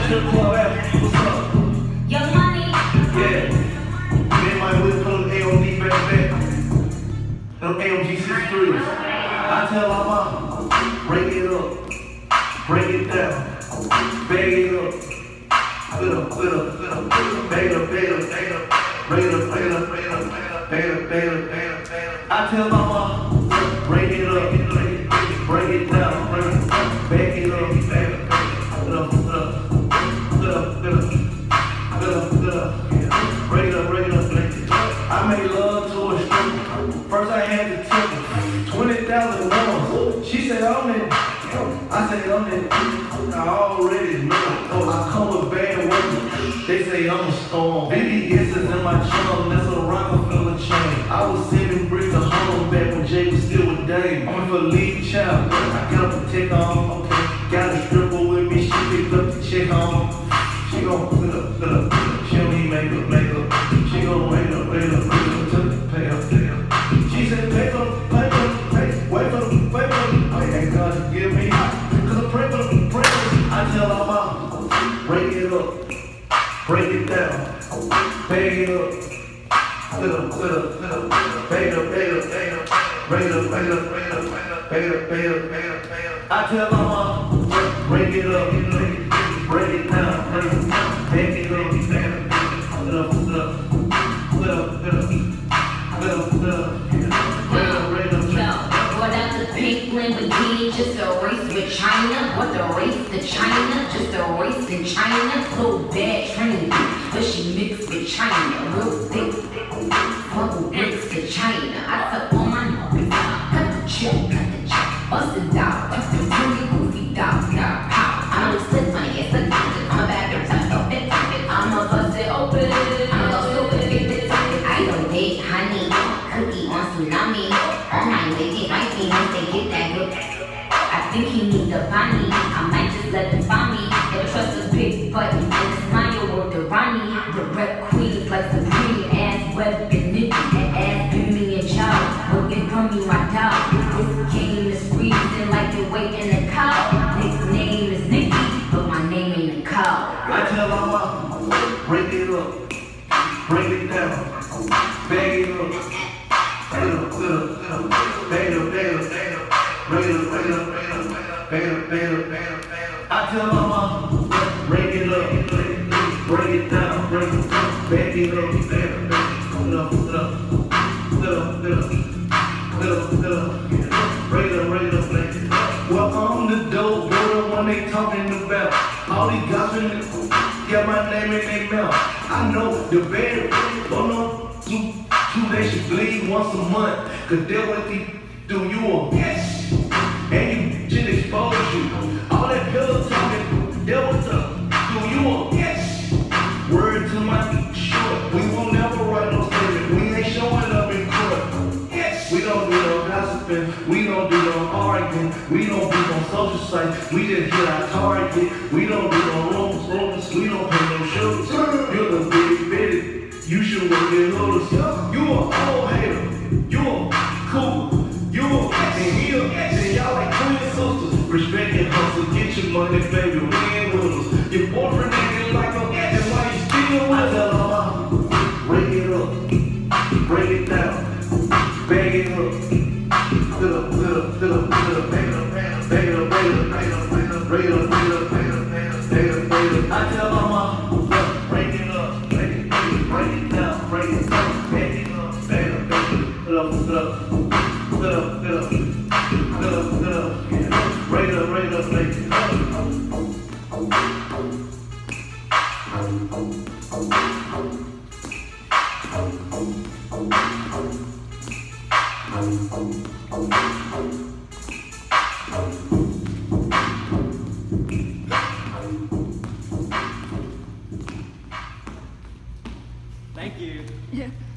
to the club after. What's up? Young Money. Yeah. Me and my whip put them AOD back. Them AMG 63s. I tell my mom, break it up, break it down, bag it up, bag it up, break it up, I tell my mom, break it up, break it down, bag it up, I made love to a stripper. First I had to tip her $20,000. She said on it. I said on it. I already know. Oh, I come with bad weather. They say I'm a storm. BBS is in my chum. That's a Rockefeller chain. I was sending bricks to home back when Jay was still with Dame. I'm for lead child. I got up to take on. Okay. Got a stripper with me. She picked up the chick on. She gon' put up. She don't need makeup. She gon' wait up, pay up. She said, wait for them. I ain't God to give me, cause I pray for them. I tell my mom, break it up, break it down, bag it up, bag it up. I tell my mom, break it up, break it down, bag it Lamborghini, just a race with China. What the race to China? Just a race in China. So bad training, but she mixed with China. Real thick, bubble bricks to China. I took all my numbers out. Cut the check, bust it down. Just a really goofy dog, pow. I'm gonna slip my ass, I'm a bad bitch, I'ma bust it open. I'm gonna stupid, get the topic. I don't hate honey, cookie on tsunami. All my ladies like me once they get that good. I think he need the Bonnie. I might just let him find me. Never trust a big butt and a smile or the Ronnie. The red queen like supreme ass weapon Nicki. That ass been me and child. Working from me my dog. This game is freezing like you're waiting a cow. Nickname is Nicki, but my name ain't a cow. I tell my mom, break it up, break it down, bag it up. I tell my mom, break it up, break it down, bag it up. Well, I'm the dope girl, the one they talking about. All these gossiping, got my name in their mouth. I know the bad, don't know. Two days should bleed once a month, cause they're what they do you a yes. And you should expose you. All that pillow talking, they're what do you a yes. Word to my short, we won't never write no statement. We ain't showing up in court. Yes. We don't do no gossiping, we don't do no arguing, we don't do no social sites, we just hit our target. We don't do no rumors, we don't pay no shows. You're the big bitty. You should work in hooders. You a old hater. You a cool. You a and here. Then y'all like twin sisters. Respect and hustle. Get your money, baby. Win with us. Your boyfriend ain't like a. That's why you still with us. I tell her mama, break it up, break it down, bag it up, I tell my mama, break it up. Break it down, break it down, bag it up, Thank you. Yeah.